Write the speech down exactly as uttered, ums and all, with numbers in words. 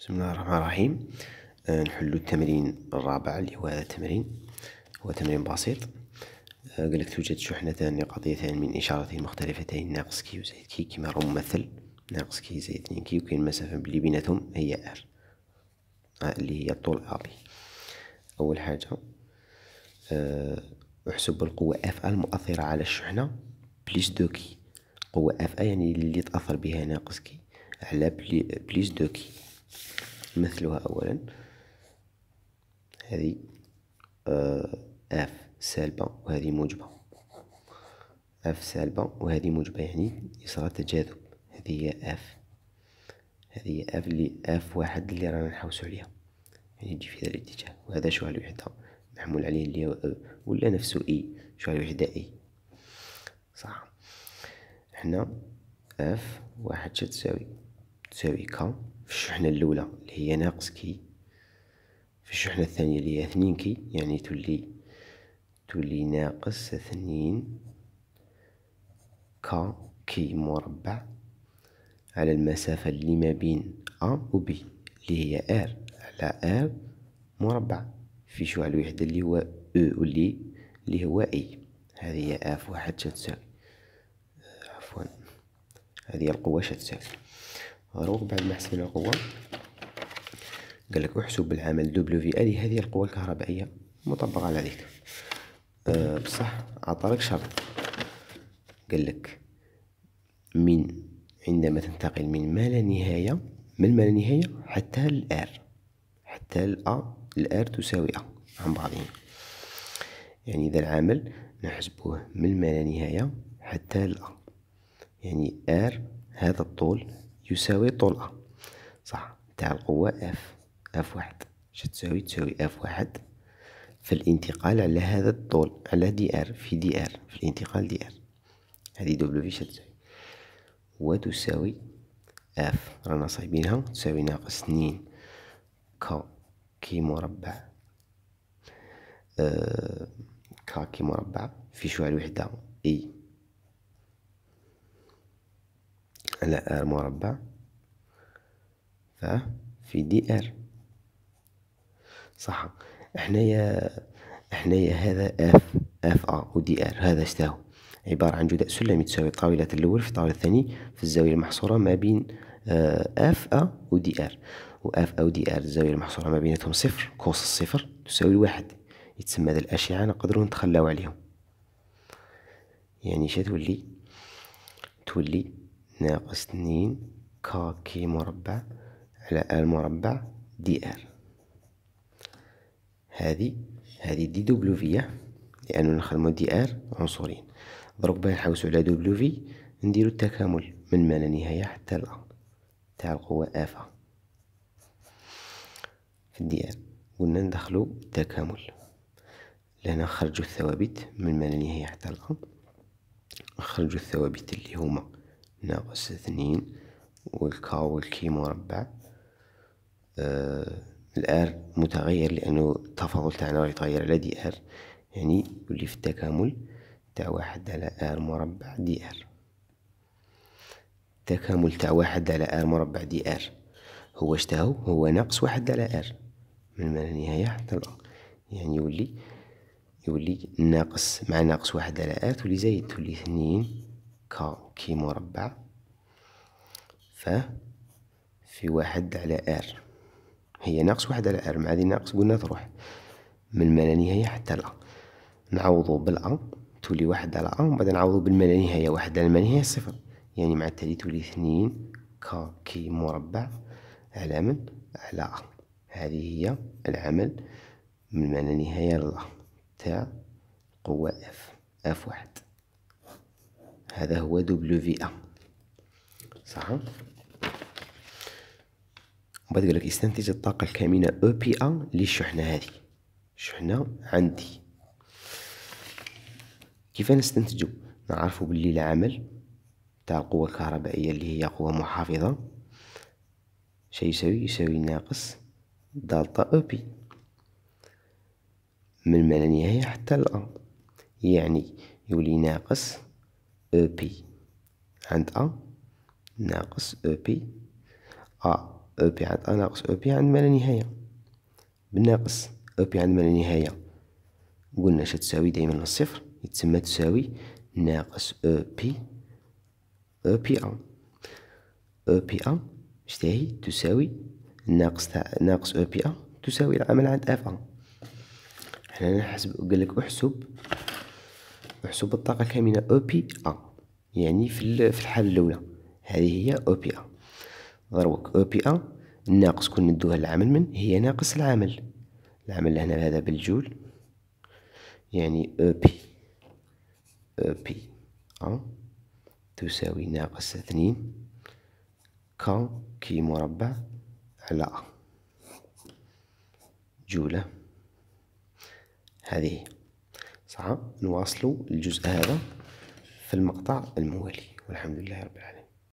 بسم الله الرحمن الرحيم. آه، نحل التمرين الرابع اللي هو هذا التمرين. هو تمرين بسيط. آه، قالك توجد شحنتان نقطيتان من إشارتين مختلفتين ناقص كي وزائد كي كما راه ممثل ناقص كي زائد اثنين كي، وكاين المسافة اللي بيناتهم هي ار آه، اللي هي الطول ابي. أول حاجة آه، احسب القوة اف ا المؤثرة على الشحنة بليس دو كي. قوة اف ا يعني اللي تأثر بها ناقص كي على بليس دو كي. نمثلها أولا، هذه اف سالبة وهذه موجبة، اف سالبة وهذه موجبة يعني يصير تجاذب. هذه هي اف، هذه هي اف اللي اف واحد اللي رانا نحوسو عليها، يعني تجي في هذا الاتجاه. وهذا شعلة وحدة محمول عليه اللي هو او، ولا نفسه اي شعلة وحدة اي صح. هنا اف واحد تساوي تساوي كا في الشحنة الأولى اللي هي ناقص كي، في الشحنة الثانية اللي هي اثنين كي، يعني تولي تولي ناقص اثنين كا كي مربع على المسافة اللي ما بين أ و بي اللي هي ار على ار مربع في شعاع الوحدة اللي هو او واللي اللي هو اي. هذه هي اف واحد تساوي عفوا هذه القوة تساوي. نروح بعد ما حسبنا القوة قالك احسب العمل دبليو في ال هذه القوة الكهربائية مطبقة على ذيك. أه بصح عطالك شرط، قالك من عندما تنتقل من ما لا نهاية من ما لا نهاية حتى الار، حتى الأ الار تساوي أ عن بعضهم. يعني إذا العامل نحسبوه من ما لا نهاية حتى الأ، يعني ار هذا الطول يساوي طول أ صح. تاع القوة اف اف واحد ش تساوي تساوي اف واحد في الانتقال على هذا الطول على دي ار في دي ار في الانتقال دي ار. هذه دبليو في ش تساوي وتساوي اف رانا صايبينها تساوي ناقص اثنين كا كي مربع أه كا كي مربع في شعاع الوحدة اي على ار مربع ف في دي ار صح. حنايا حنايا هذا اف اف ا و دي ار هذا شتاهو عبارة عن جداء سلمي تساوي الطاولة الأول في الطاولة الثاني في الزاوية المحصورة ما بين اف ا و دي ار. و اف ا و دي ار الزاوية المحصورة ما بيناتهم صفر، كوس الصفر تساوي الواحد. يتسمى هذا الأشعة نقدرو نتخلاو عليهم، يعني شا تولي تولي ناقص اثنين كا كي مربع على ار مربع دي ار. هذه هذه دي دبليو في لأنه نخدمو دي ار عنصرين. دروك باه نحوسو على دبليو في نديرو التكامل من ما لا نهاية حتى الأ تاع القوة اف ا في الدي ار. قلنا ندخلو التكامل لهنا، نخرجو الثوابت من ما لا نهاية حتى الأ، نخرجو الثوابت اللي هما ناقص اثنين والكا والكي مربع. آه الار متغير لأنه التفاضل تاعنا راه يتغير على دي ار، يعني يولي في التكامل تاع واحد على ار مربع دي ار. التكامل تاع واحد على ار مربع دي ار هو شتاهو هو ناقص واحد على ار من ما لا نهاية حتى الأ، يعني يولي يولي ناقص مع ناقص واحد على ار تولي زايد تولي اثنين كا كي مربع ف في واحد على ار. هي ناقص واحد على ار مع هذه ناقص قلنا تروح من ما لا نهاية حتى الأ. نعوضو بالأ تولي واحد على أ ومن بعد نعوضو بالما لا نهاية واحد على ما لا نهاية صفر، يعني مع التالي تولي اثنين كا كي مربع على من على أ. هذه هي العمل من ما لا نهاية للأ تاع قوة اف اف واحد. هذا هو دبليو في ا صح. وبعد قالك استنتج الطاقة الكامنة او بي ا للشحنة هذه. شحنة عندي كيف نستنتجو؟ نعرفو باللي العمل تاع القوة الكهربائية اللي هي قوة محافظة شا يساوي يساوي ناقص دالتا او بي من ما لا نهاية حتى الأ، يعني يولي ناقص او بي عند أ ناقص او بي أ أو بي عند أ ناقص أو بي عند ما لا نهاية بالناقص. أو بي عند ما لا نهاية قلنا اش تساوي دايما للصفر، يتسمى تساوي ناقص أو بي أو بي أ. أو بي أ شتاهي تساوي الناقص تاع ناقص أو بي أ تساوي العمل عند اف أ. حنا نحسب قالك احسب احسب الطاقة الكامنة أو بي أ، يعني في في الحالة الأولى هذه هي أو بي أ. ضربك أو بي أ الناقص كون ندوها العمل من هي ناقص العمل، العمل هنا هذا بالجول، يعني أو بي أو بي أ تساوي ناقص اثنين ك كي مربع على أ جولة. هذه صح. نواصل الجزء هذا في المقطع الموالي، والحمد لله رب العالمين.